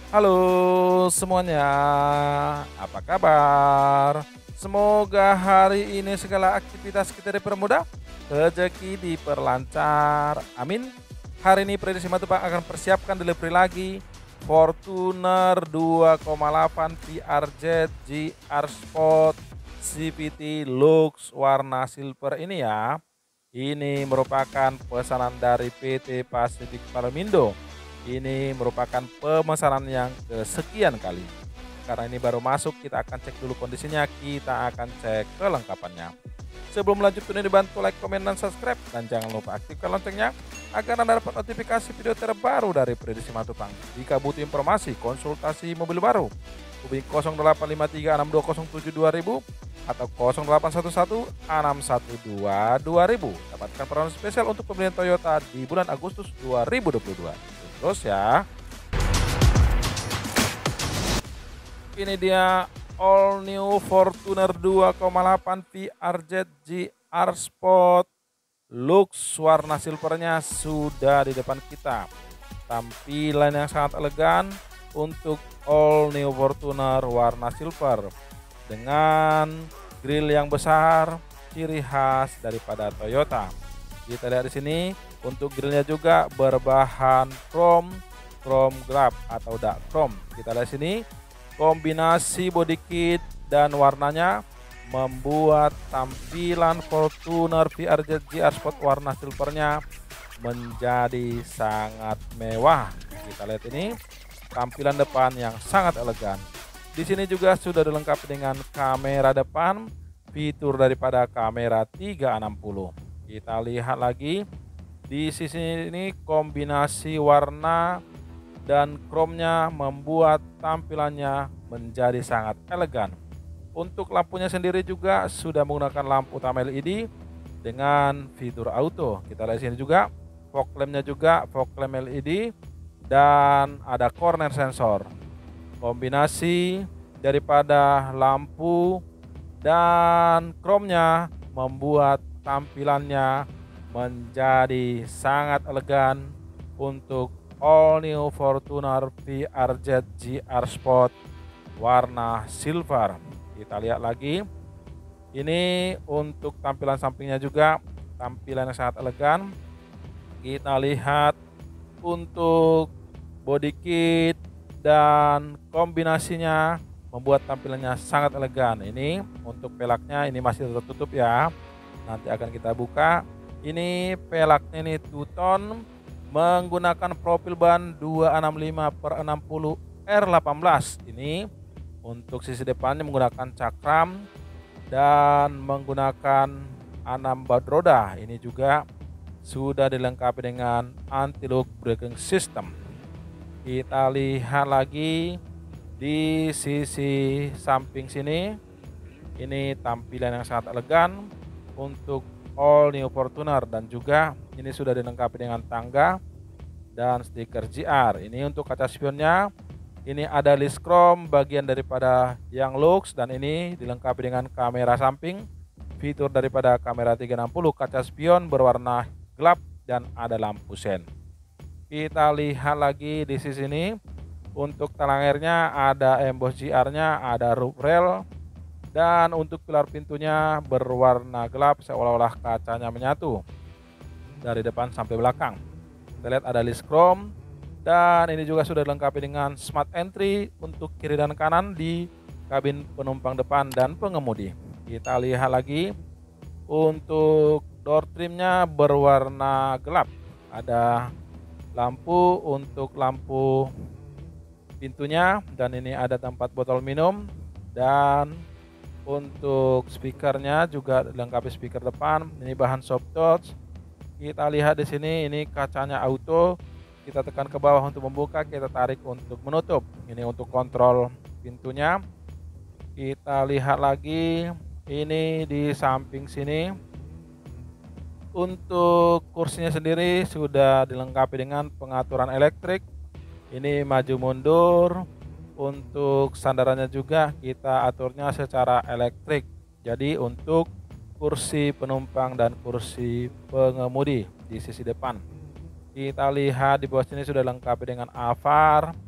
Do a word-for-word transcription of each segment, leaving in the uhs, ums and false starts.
Halo semuanya, apa kabar? Semoga hari ini segala aktivitas kita dipermudah, rezeki diperlancar, amin. Hari ini Prediksi Matupang akan persiapkan delivery lagi Fortuner dua koma delapan V R Z G R Sport C V T Lux warna silver ini ya. Ini merupakan pesanan dari P T Pacific Parmindo. Ini merupakan pemesanan yang kesekian kali. Karena ini baru masuk, kita akan cek dulu kondisinya, kita akan cek kelengkapannya. Sebelum lanjut, ini dibantu like, komen, dan subscribe. Dan jangan lupa aktifkan loncengnya, agar Anda dapat notifikasi video terbaru dari Prediksi Matupang. Jika butuh informasi, konsultasi mobil baru, hubungi nol delapan lima tiga enam dua nol tujuh dua ribu atau nol delapan satu satu enam satu dua dua ribu. Dapatkan peran spesial untuk pembelian Toyota di bulan Agustus dua ribu dua puluh dua. Terus ya, ini dia all new Fortuner dua koma delapan V R Z G R Sport Lux warna silvernya sudah di depan kita. Tampilan yang sangat elegan untuk all new Fortuner warna silver dengan grill yang besar, ciri khas daripada Toyota. Kita lihat di sini untuk grillnya juga berbahan chrome, chrome glove atau dark chrome. Kita lihat sini kombinasi body kit dan warnanya membuat tampilan Fortuner V R Z G R Sport warna silvernya menjadi sangat mewah. Kita lihat ini tampilan depan yang sangat elegan. Di sini juga sudah dilengkapi dengan kamera depan, fitur daripada kamera tiga enam nol. Kita lihat lagi di sisi ini kombinasi warna dan chrome-nya membuat tampilannya menjadi sangat elegan. Untuk lampunya sendiri juga sudah menggunakan lampu utama L E D dengan fitur auto. Kita lihat sini juga fog lamp-nya juga fog lamp L E D dan ada corner sensor. Kombinasi daripada lampu dan chrome-nya membuat tampilannya menjadi sangat elegan untuk all new Fortuner V R Z G R Sport warna silver. Kita lihat lagi, ini untuk tampilan sampingnya juga tampilan yang sangat elegan. Kita lihat untuk body kit dan kombinasinya membuat tampilannya sangat elegan. Ini untuk pelaknya ini masih tertutup ya, nanti akan kita buka. Ini pelaknya ini two tone menggunakan profil ban dua enam lima per enam puluh R delapan belas. Ini untuk sisi depannya menggunakan cakram dan menggunakan enam baut roda. Ini juga sudah dilengkapi dengan anti-lock braking system. Kita lihat lagi di sisi samping sini. Ini tampilan yang sangat elegan untuk all new Fortuner dan juga ini sudah dilengkapi dengan tangga dan stiker G R. Ini untuk kaca spionnya. Ini ada list chrome bagian daripada yang Lux dan ini dilengkapi dengan kamera samping. Fitur daripada kamera tiga enam nol, kaca spion berwarna gelap dan ada lampu sen. Kita lihat lagi di sisi ini. Untuk talang airnya ada emboss G R-nya, ada roof rail. Dan untuk pilar pintunya berwarna gelap seolah-olah kacanya menyatu dari depan sampai belakang. Kita lihat ada list chrome dan ini juga sudah dilengkapi dengan smart entry untuk kiri dan kanan di kabin penumpang depan dan pengemudi. Kita lihat lagi untuk door trimnya berwarna gelap. Ada lampu untuk lampu pintunya dan ini ada tempat botol minum dan untuk speakernya juga dilengkapi speaker depan. Ini bahan soft touch. Kita lihat di sini ini kacanya auto. Kita tekan ke bawah untuk membuka, kita tarik untuk menutup. Ini untuk kontrol pintunya. Kita lihat lagi ini di samping sini. Untuk kursinya sendiri sudah dilengkapi dengan pengaturan elektrik. Ini maju mundur. Untuk sandarannya juga kita aturnya secara elektrik. Jadi untuk kursi penumpang dan kursi pengemudi di sisi depan. Kita lihat di bawah sini sudah lengkap dengan A V A R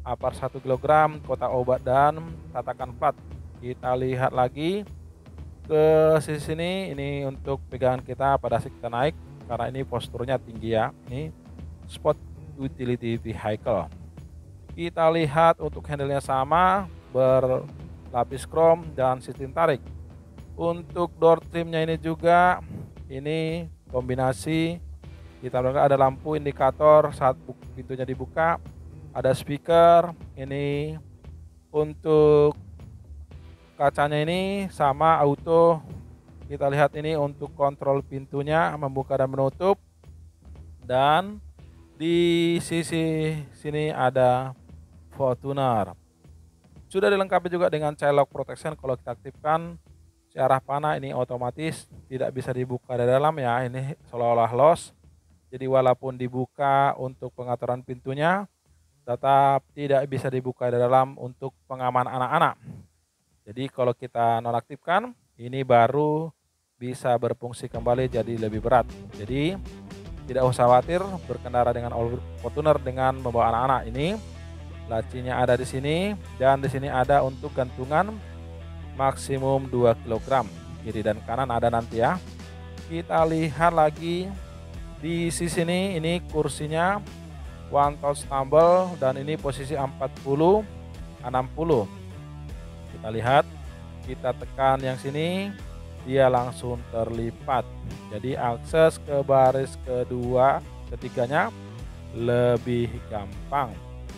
apar satu kilogram, kotak obat dan tatakan plat. Kita lihat lagi ke sisi sini, ini untuk pegangan kita pada saat kita naik karena ini posturnya tinggi ya. Ini sport utility vehicle. Kita lihat untuk handle-nya sama, berlapis krom dan sistem tarik. Untuk door trimnya ini juga ini kombinasi, kita lihat ada lampu indikator saat pintunya dibuka, ada speaker. Ini untuk kacanya ini sama auto. Kita lihat ini untuk kontrol pintunya membuka dan menutup, dan di sisi sini ada Fortuner. Sudah dilengkapi juga dengan child lock protection. Kalau kita aktifkan si arah panah ini otomatis tidak bisa dibuka dari dalam ya, ini seolah-olah loss. Jadi walaupun dibuka untuk pengaturan pintunya, tetap tidak bisa dibuka dari dalam untuk pengaman anak-anak. Jadi kalau kita nonaktifkan, ini baru bisa berfungsi kembali jadi lebih berat. Jadi tidak usah khawatir berkendara dengan Fortuner dengan membawa anak-anak. Ini lacinya ada di sini, dan di sini ada untuk gantungan maksimum dua kilogram. Kiri dan kanan ada nanti ya. Kita lihat lagi di sisi ini, ini kursinya one touch tumble dan ini posisi empat puluh enam puluh. Kita lihat, kita tekan yang sini, dia langsung terlipat. Jadi akses ke baris kedua, ketiganya lebih gampang.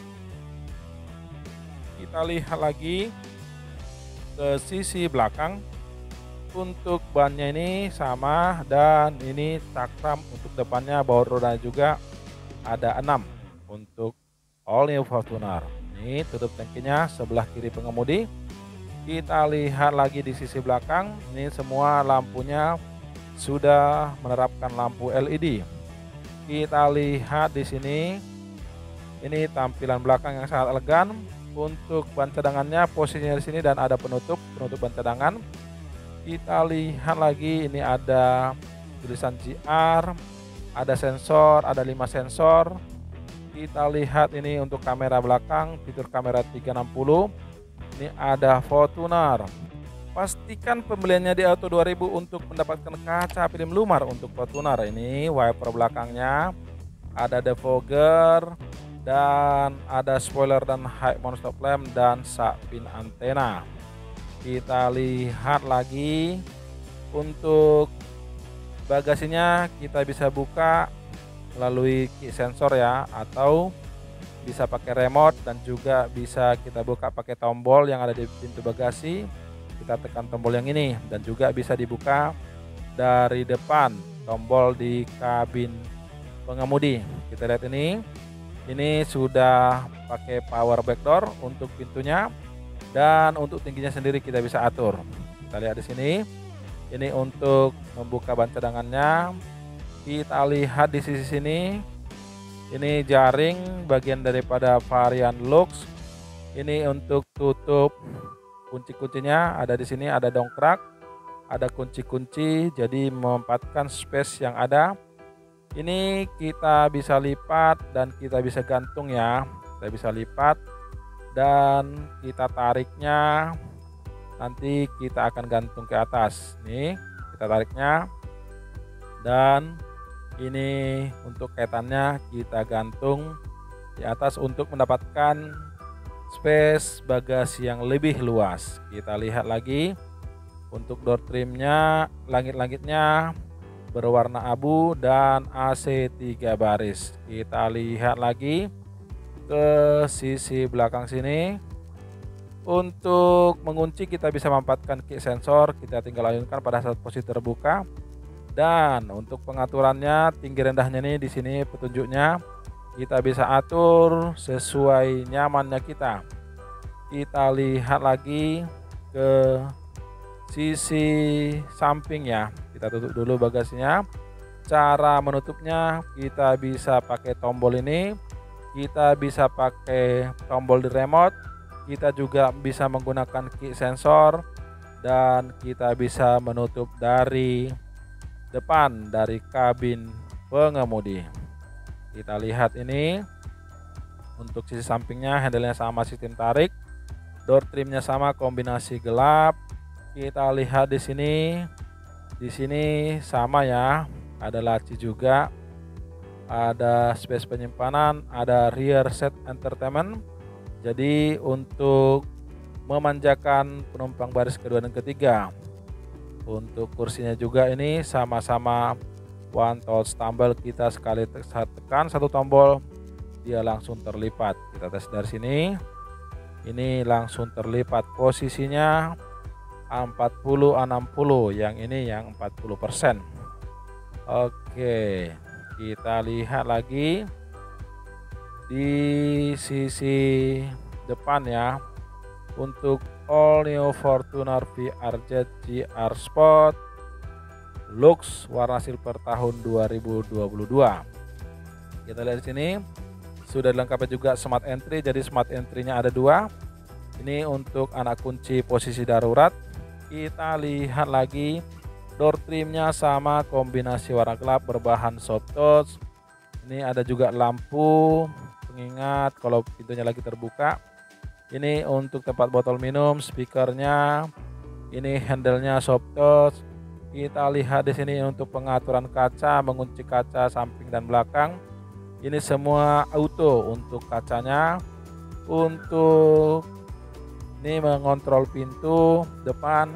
Kita lihat lagi ke sisi belakang. Untuk bannya ini sama, dan ini cakram untuk depannya, baut roda juga ada enam untuk all new Fortuner. Ini tutup tangkinya sebelah kiri pengemudi. Kita lihat lagi di sisi belakang, ini semua lampunya sudah menerapkan lampu L E D. Kita lihat di sini, ini tampilan belakang yang sangat elegan. Untuk ban cadangannya posisinya di sini dan ada penutup penutup ban cadangan. Kita lihat lagi, ini ada tulisan G R, ada sensor, ada lima sensor. Kita lihat ini untuk kamera belakang, fitur kamera tiga enam nol. Ini ada Fortuner. Pastikan pembeliannya di Auto dua ribu untuk mendapatkan kaca film lumar untuk Fortuner. Ini wiper belakangnya, ada defogger, dan ada spoiler dan high mount stop lamp dan sak pin antena. Kita lihat lagi untuk bagasinya, kita bisa buka melalui key sensor ya, atau bisa pakai remote, dan juga bisa kita buka pakai tombol yang ada di pintu bagasi. Kita tekan tombol yang ini, dan juga bisa dibuka dari depan, tombol di kabin pengemudi. Kita lihat ini, ini sudah pakai power backdoor untuk pintunya, dan untuk tingginya sendiri kita bisa atur. Kita lihat di sini, ini untuk membuka ban cadangannya. Kita lihat di sisi sini, ini jaring bagian daripada varian Lux. Ini untuk tutup kunci-kuncinya ada di sini, ada dongkrak, ada kunci-kunci, jadi memanfaatkan space yang ada. Ini kita bisa lipat dan kita bisa gantung ya. Kita bisa lipat dan kita tariknya, nanti kita akan gantung ke atas. Nih, kita tariknya, dan ini untuk kaitannya kita gantung di atas untuk mendapatkan space bagasi yang lebih luas. Kita lihat lagi untuk door trimnya, langit-langitnya berwarna abu dan A C tiga baris. Kita lihat lagi ke sisi belakang sini. Untuk mengunci kita bisa memanfaatkan key sensor, kita tinggal ayunkan pada saat posisi terbuka. Dan untuk pengaturannya, tinggi rendahnya nih di sini petunjuknya kita bisa atur sesuai nyamannya kita. Kita lihat lagi ke sisi samping ya. Kita tutup dulu bagasinya. Cara menutupnya kita bisa pakai tombol ini, kita bisa pakai tombol di remote, kita juga bisa menggunakan key sensor, dan kita bisa menutup dari depan dari kabin pengemudi. Kita lihat ini Untuk sisi sampingnya handle-nya sama sistem tarik. Door trimnya sama kombinasi gelap. Kita lihat di sini. Di sini sama ya. Ada laci juga. Ada space penyimpanan, ada rear set entertainment. Jadi untuk memanjakan penumpang baris kedua dan ketiga. Untuk kursinya juga ini sama-sama one touch tombol, kita sekali tekan satu tombol dia langsung terlipat. Kita tes dari sini. Ini langsung terlipat posisinya empat puluh enam puluh, yang ini yang empat puluh persen. Oke, kita lihat lagi di sisi depan ya. Untuk all new Fortuner V R Z G R Sport Lux warna silver tahun dua ribu dua puluh dua. Kita lihat di sini sudah dilengkapi juga smart entry. Jadi smart entry-nya ada dua. Ini untuk anak kunci posisi darurat. Kita lihat lagi door trimnya sama kombinasi warna gelap berbahan soft touch. Ini ada juga lampu pengingat kalau pintunya lagi terbuka. Ini untuk tempat botol minum, speakernya, ini handle-nya soft touch. Kita lihat di sini untuk pengaturan kaca, mengunci kaca samping dan belakang. Ini semua auto untuk kacanya. Untuk ini mengontrol pintu depan.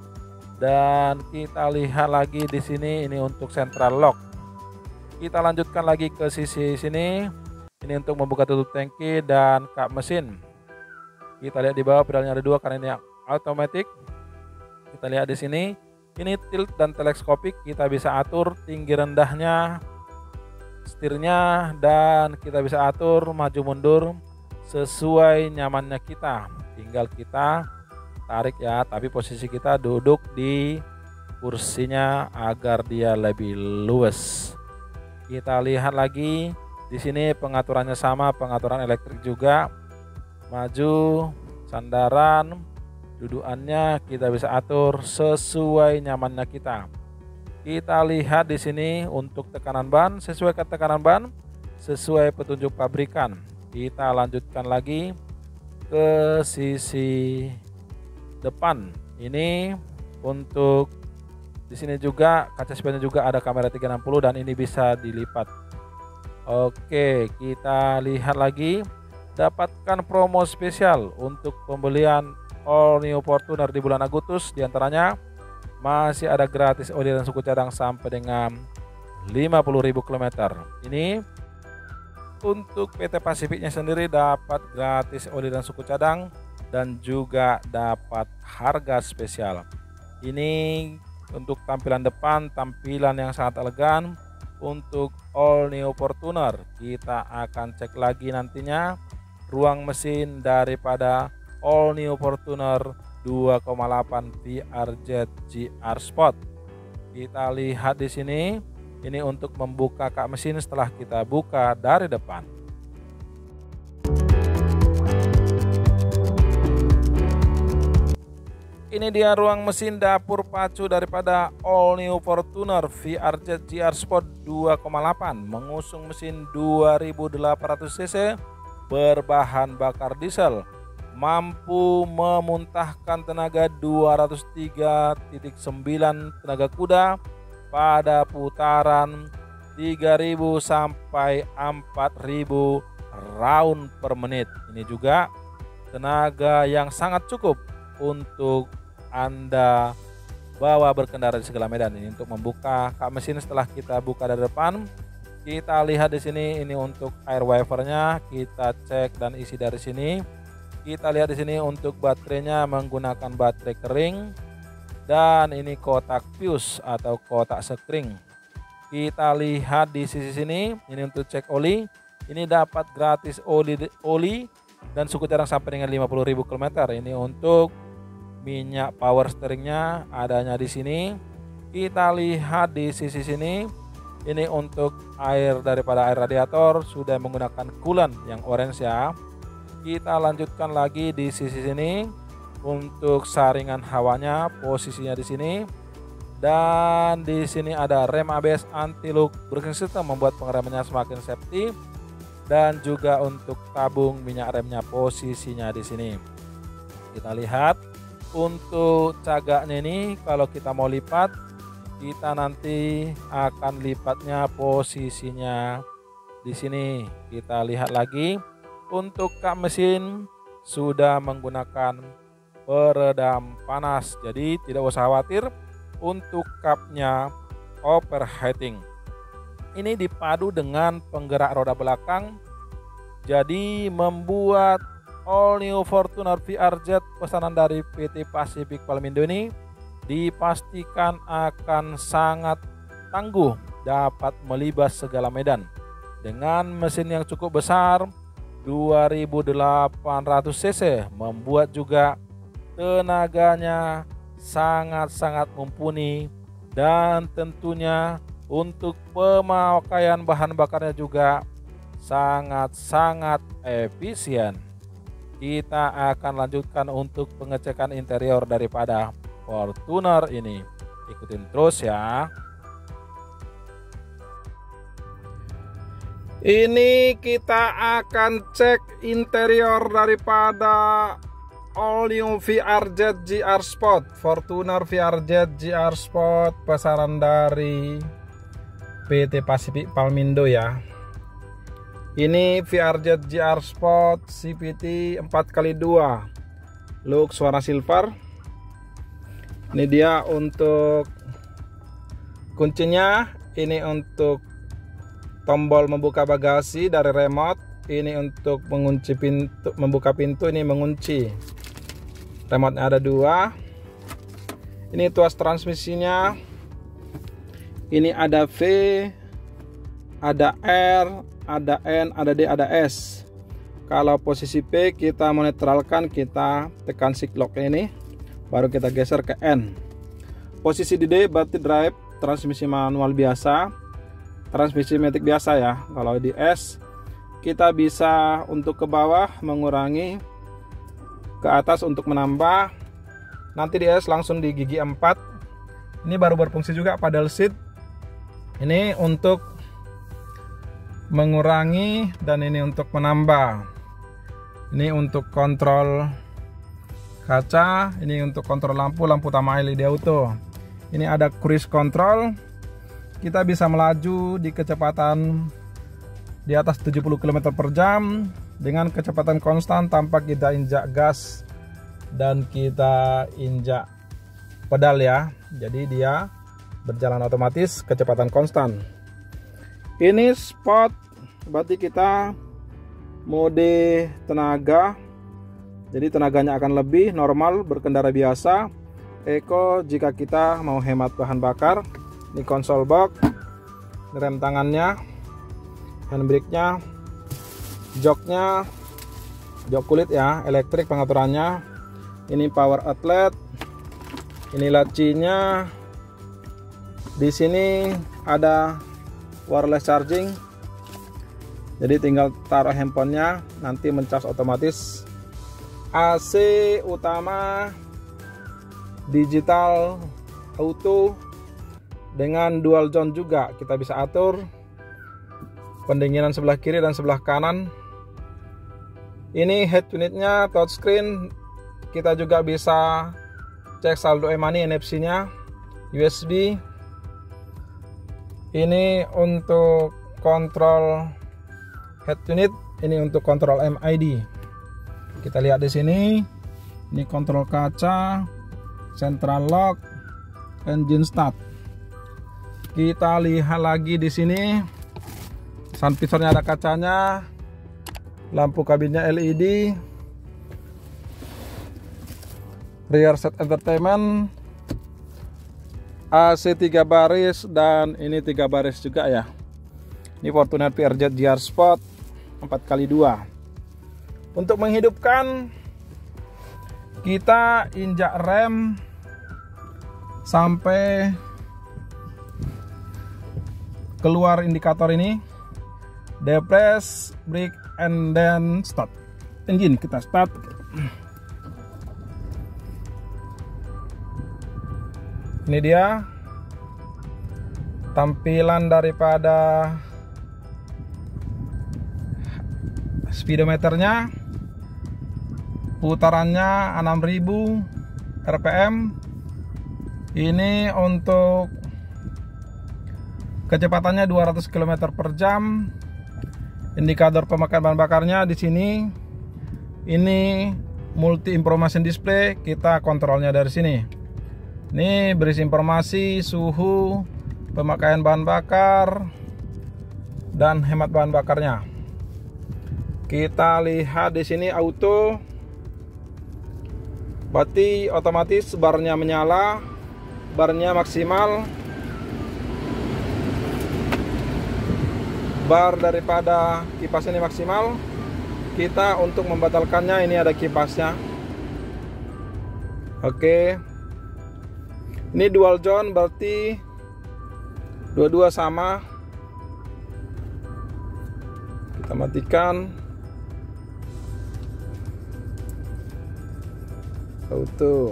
Dan kita lihat lagi di sini ini untuk central lock. Kita lanjutkan lagi ke sisi sini. Ini untuk membuka tutup tangki dan kap mesin. Kita lihat di bawah pedalnya ada dua karena ini automatic. Kita lihat di sini, ini tilt dan teleskopik. Kita bisa atur tinggi rendahnya, setirnya, dan kita bisa atur maju mundur sesuai nyamannya kita. Tinggal kita tarik ya, tapi posisi kita duduk di kursinya agar dia lebih luas. Kita lihat lagi di sini pengaturannya sama, pengaturan elektrik juga. Maju, sandaran, dudukannya kita bisa atur sesuai nyamannya kita. Kita lihat di sini untuk tekanan ban, sesuai tekanan ban sesuai petunjuk pabrikan. Kita lanjutkan lagi ke sisi depan. Ini untuk di sini juga kaca spionnya juga ada kamera tiga enam puluh dan ini bisa dilipat. Oke, kita lihat lagi. Dapatkan promo spesial untuk pembelian all new Fortuner di bulan Agustus. Di antaranya masih ada gratis oli dan suku cadang sampai dengan lima puluh ribu kilometer. Ini untuk P T Pasifiknya sendiri dapat gratis oli dan suku cadang dan juga dapat harga spesial. Ini untuk tampilan depan, tampilan yang sangat elegan untuk all new Fortuner. Kita akan cek lagi nantinya ruang mesin daripada all new Fortuner dua koma delapan V R Z G R Sport. Kita lihat di sini, ini untuk membuka kap mesin setelah kita buka dari depan. Ini dia ruang mesin dapur pacu daripada all new Fortuner V R Z G R Sport dua koma delapan, mengusung mesin dua ribu delapan ratus cc berbahan bakar diesel, mampu memuntahkan tenaga dua ratus tiga koma sembilan tenaga kuda pada putaran tiga ribu sampai empat ribu round per menit. Ini juga tenaga yang sangat cukup untuk Anda bawa berkendara di segala medan. Ini untuk membuka kap mesin setelah kita buka dari depan. Kita lihat di sini, ini untuk air wipernya, kita cek dan isi dari sini. Kita lihat di sini untuk baterainya menggunakan baterai kering dan ini kotak fuse atau kotak sekring. Kita lihat di sisi sini, ini untuk cek oli. Ini dapat gratis oli oli dan suku cadang sampai dengan lima puluh ribu kilometer. Ini untuk minyak power steeringnya adanya di sini. Kita lihat di sisi sini. Ini untuk air daripada air radiator sudah menggunakan coolant yang orange ya. Kita lanjutkan lagi di sisi sini untuk saringan hawanya, posisinya di sini. Dan di sini ada rem A B S anti lock braking system membuat pengeremannya semakin safety. dan juga untuk tabung minyak remnya posisinya di sini. Kita lihat untuk cagaknya ini, kalau kita mau lipat, kita nanti akan lipatnya posisinya di sini. Kita lihat lagi untuk kap mesin sudah menggunakan peredam panas, jadi tidak usah khawatir untuk kapnya overheating. Ini dipadu dengan penggerak roda belakang, jadi membuat all new Fortuner V R Z pesanan dari P T Pacific Palmindo ini dipastikan akan sangat tangguh, dapat melibas segala medan. Dengan mesin yang cukup besar dua ribu delapan ratus cc, membuat juga tenaganya sangat-sangat mumpuni, dan tentunya untuk pemakaian bahan bakarnya juga sangat-sangat efisien. Kita akan lanjutkan untuk pengecekan interior daripada Fortuner ini. Ikutin terus ya. Ini kita akan cek interior daripada all new V R Z G R Sport. Fortuner V R Z G R Sport pasaran dari P T Pacific Palmindo ya. Ini V R Z G R Sport C V T empat kali dua look warna silver. Ini dia untuk kuncinya, ini untuk tombol membuka bagasi dari remote, ini untuk mengunci pintu, membuka pintu, ini mengunci. Remote-nya ada dua. Ini tuas transmisinya. Ini ada V, ada R, ada N, ada D, ada S. Kalau posisi P kita menetralkan, kita tekan shift lock ini, baru kita geser ke N. Posisi di D berarti drive, transmisi manual biasa, transmisi matic biasa ya. Kalau di S kita bisa untuk ke bawah mengurangi, ke atas untuk menambah. Nanti di S langsung di gigi empat. Ini baru berfungsi juga paddle seat. Ini untuk mengurangi dan ini untuk menambah. Ini untuk kontrol kaca, ini untuk kontrol lampu, lampu utama L E D auto. Ini ada cruise control. Kita bisa melaju di kecepatan di atas tujuh puluh kilometer per jam dengan kecepatan konstan tanpa kita injak gas dan kita injak pedal ya. Jadi dia berjalan otomatis kecepatan konstan. Ini sport, berarti kita mode tenaga, jadi tenaganya akan lebih. Normal berkendara biasa, eco jika kita mau hemat bahan bakar. Ini konsol box, ini rem tangannya, handbrake-nya, joknya, jok kulit ya, elektrik pengaturannya. Ini power outlet, ini lacinya. Di sini ada wireless charging, jadi tinggal taruh handphonenya, nanti mencas otomatis. A C utama digital auto dengan dual zone juga, kita bisa atur pendinginan sebelah kiri dan sebelah kanan. Ini head unitnya touchscreen, kita juga bisa cek saldo e-money, N F C-nya, U S B. Ini untuk kontrol head unit, ini untuk kontrol M I D. Kita lihat di sini, ini kontrol kaca, central lock, engine start. Kita lihat lagi di sini, sun visornya ada kacanya, lampu kabinnya L E D, rear set entertainment, A C tiga baris, dan ini tiga baris juga ya. Ini Fortuner V R Z G R Sport empat kali dua. Untuk menghidupkan, kita injak rem sampai keluar indikator ini, depress, brake, and then start engine. Kita start. Ini dia tampilan daripada speedometernya, putarannya enam ribu R P M. Ini untuk kecepatannya dua ratus kilometer per jam. Indikator pemakaian bahan bakarnya di sini. Ini multi information display, kita kontrolnya dari sini. Ini berisi informasi suhu, pemakaian bahan bakar, dan hemat bahan bakarnya. Kita lihat di sini auto, berarti otomatis barnya menyala, barnya maksimal. Bar daripada kipas ini maksimal. Kita untuk membatalkannya, ini ada kipasnya. Oke, ini dual zone, berarti dua-dua sama. Kita matikan auto.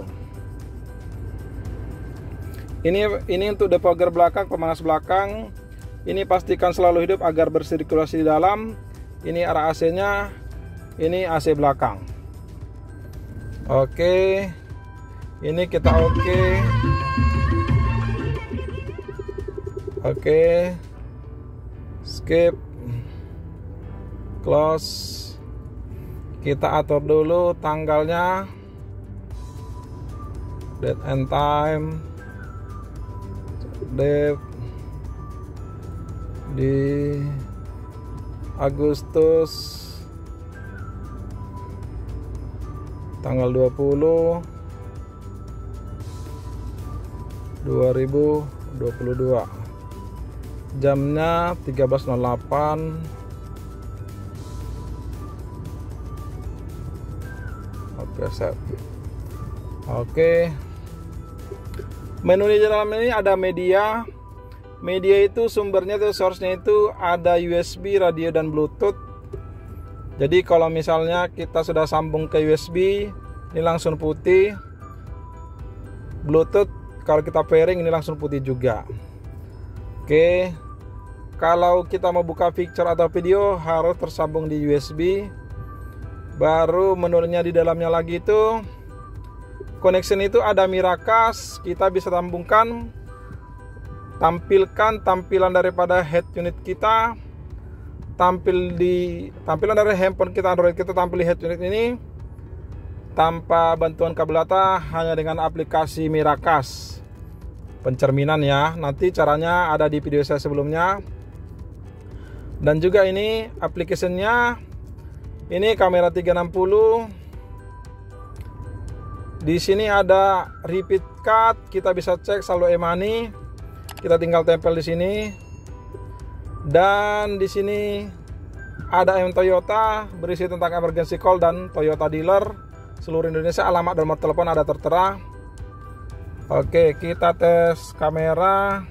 Ini ini untuk defogger belakang, pemanas belakang. Ini pastikan selalu hidup agar bersirkulasi di dalam. Ini arah A C-nya, ini A C belakang. Oke, ini kita oke. Oke, skip, close. Kita atur dulu tanggalnya, date and time, date di Agustus tanggal dua puluh dua ribu dua puluh dua, jamnya tiga belas nol delapan. Oke, save. Oke, menu di dalam ini ada media. Media itu sumbernya itu source-nya itu ada U S B, radio, dan Bluetooth. Jadi kalau misalnya kita sudah sambung ke U S B, ini langsung putih. Bluetooth kalau kita pairing ini langsung putih juga. Oke, kalau kita mau buka picture atau video harus tersambung di U S B. Baru menunya di dalamnya lagi itu connection itu ada Miracast, kita bisa sambungkan. Tampilkan tampilan daripada head unit kita, tampil di tampilan dari handphone kita, Android kita tampil di head unit ini tanpa bantuan kabel data, hanya dengan aplikasi Miracast pencerminan ya. Nanti caranya ada di video saya sebelumnya. Dan juga ini aplikasinya, ini kamera tiga enam nol. Di sini ada repeat cut, kita bisa cek saldo e-money. Kita tinggal tempel di sini. Dan di sini ada M Toyota berisi tentang emergency call dan Toyota dealer seluruh Indonesia, alamat dan nomor telepon ada tertera. Oke, kita tes kamera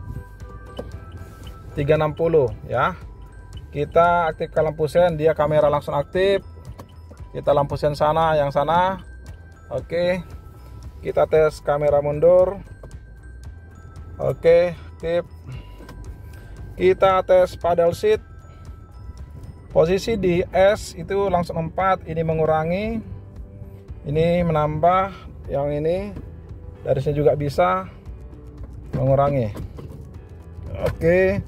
tiga enam nol ya. Kita aktifkan lampu sen, dia kamera langsung aktif. Kita lampu sen sana, yang sana. Oke, kita tes kamera mundur. Oke, tip. Kita tes paddle seat. Posisi di S itu langsung empat, ini mengurangi. Ini menambah, yang ini dari sini juga bisa mengurangi. Oke.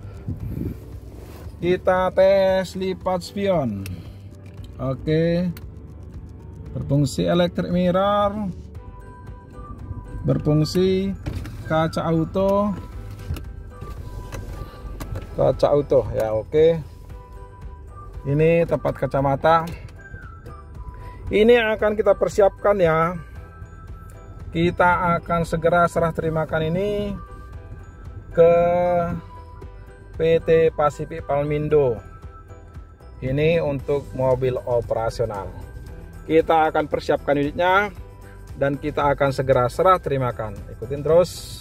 Kita tes lipat spion. Oke. Berfungsi electric mirror. Berfungsi kaca auto, kaca auto ya. Oke, ini tempat kacamata. Ini akan kita persiapkan ya. Kita akan segera serah terimakan ini ke P T Pacific Palmindo. Ini untuk mobil operasional. Kita akan persiapkan unitnya dan kita akan segera serah terimakan. Ikutin terus.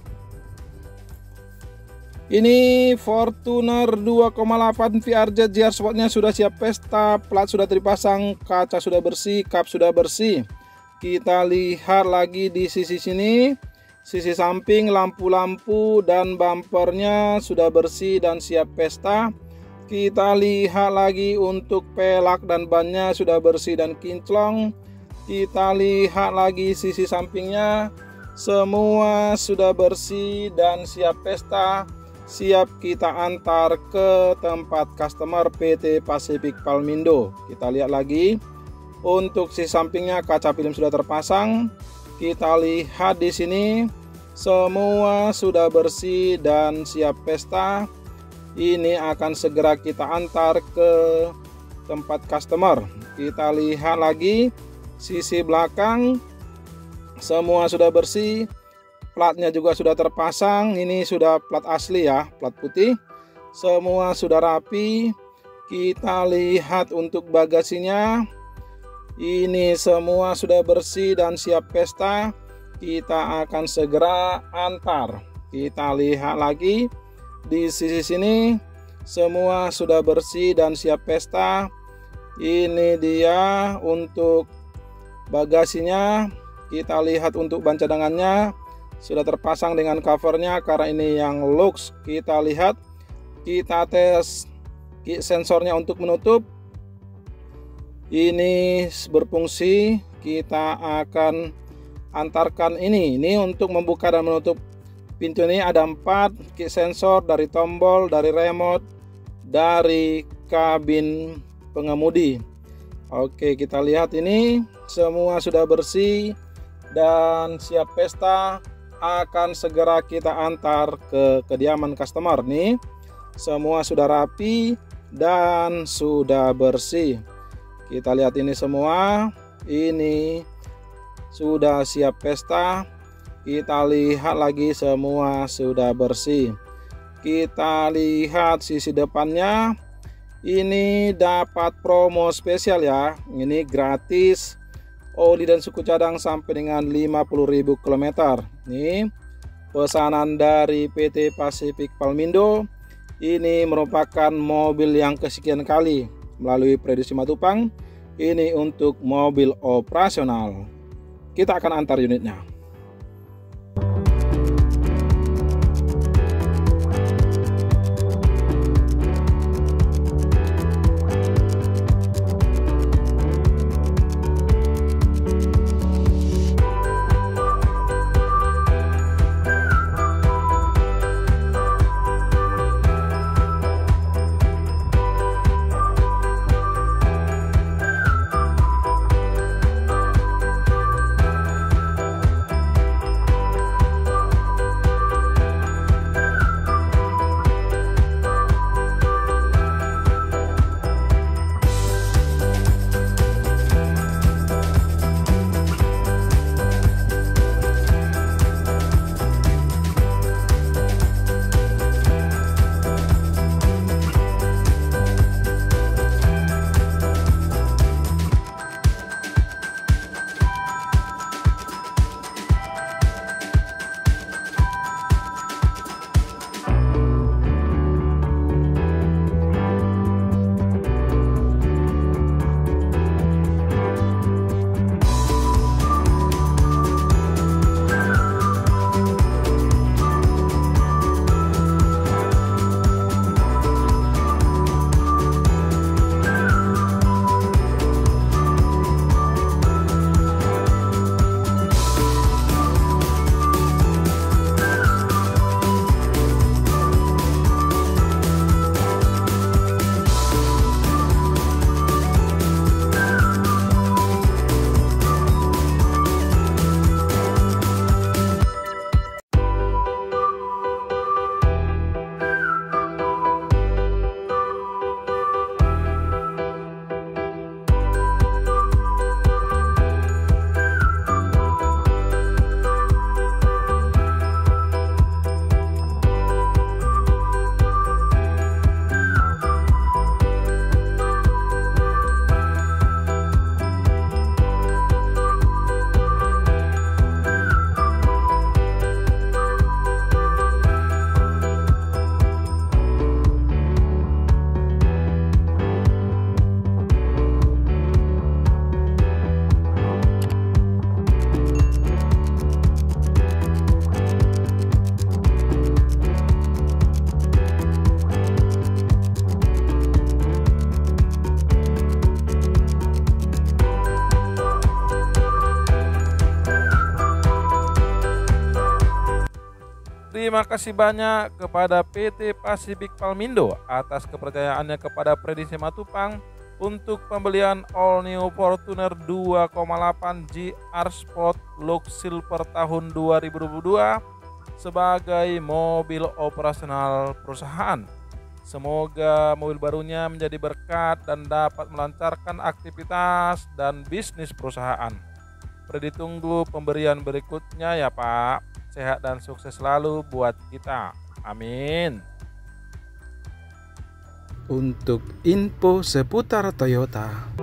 Ini Fortuner dua koma delapan V R Z G R Sportnya sudah siap pesta, plat sudah terpasang, kaca sudah bersih, kap sudah bersih. Kita lihat lagi di sisi sini, sisi samping, lampu-lampu dan bumpernya sudah bersih dan siap pesta. Kita lihat lagi untuk pelak dan bannya sudah bersih dan kinclong. Kita lihat lagi sisi sampingnya, semua sudah bersih dan siap pesta. Siap kita antar ke tempat customer P T Pacific Palmindo. Kita lihat lagi untuk sisi sampingnya, kaca film sudah terpasang. Kita lihat di sini semua sudah bersih dan siap pesta. Ini akan segera kita antar ke tempat customer. Kita lihat lagi sisi belakang, semua sudah bersih. Platnya juga sudah terpasang. Ini sudah plat asli ya, plat putih. Semua sudah rapi. Kita lihat untuk bagasinya. Ini semua sudah bersih dan siap pesta. Kita akan segera antar. Kita lihat lagi di sisi sini, semua sudah bersih dan siap pesta. Ini dia untuk bagasinya. Kita lihat untuk ban cadangannya sudah terpasang dengan covernya karena ini yang Lux. Kita lihat, kita tes sensornya untuk menutup. Ini berfungsi. Kita akan antarkan ini. Ini untuk membuka dan menutup pintu. Ini ada empat kick sensor dari tombol, dari remote, dari kabin pengemudi. Oke, kita lihat ini semua sudah bersih dan siap pesta. Akan segera kita antar ke kediaman customer. Nih, semua sudah rapi dan sudah bersih. Kita lihat ini semua. Ini sudah siap pesta. Kita lihat lagi semua sudah bersih. Kita lihat sisi depannya. Ini dapat promo spesial ya. Ini gratis oli dan suku cadang sampai dengan lima puluh ribu kilometer. Nih pesanan dari P T Pacific Palmindo. Ini merupakan mobil yang kesekian kali melalui Prediksi Matupang. Ini untuk mobil operasional. Kita akan antar unitnya. Terima kasih banyak kepada P T Pacific Palmindo atas kepercayaannya kepada Freddy Simatupang untuk pembelian All New Fortuner dua koma delapan G R Sport Lux Silver tahun dua ribu dua puluh dua sebagai mobil operasional perusahaan. Semoga mobil barunya menjadi berkat dan dapat melancarkan aktivitas dan bisnis perusahaan. Freddy tunggu pemberian berikutnya ya Pak. Sehat dan sukses selalu buat kita. Amin. Untuk info seputar Toyota,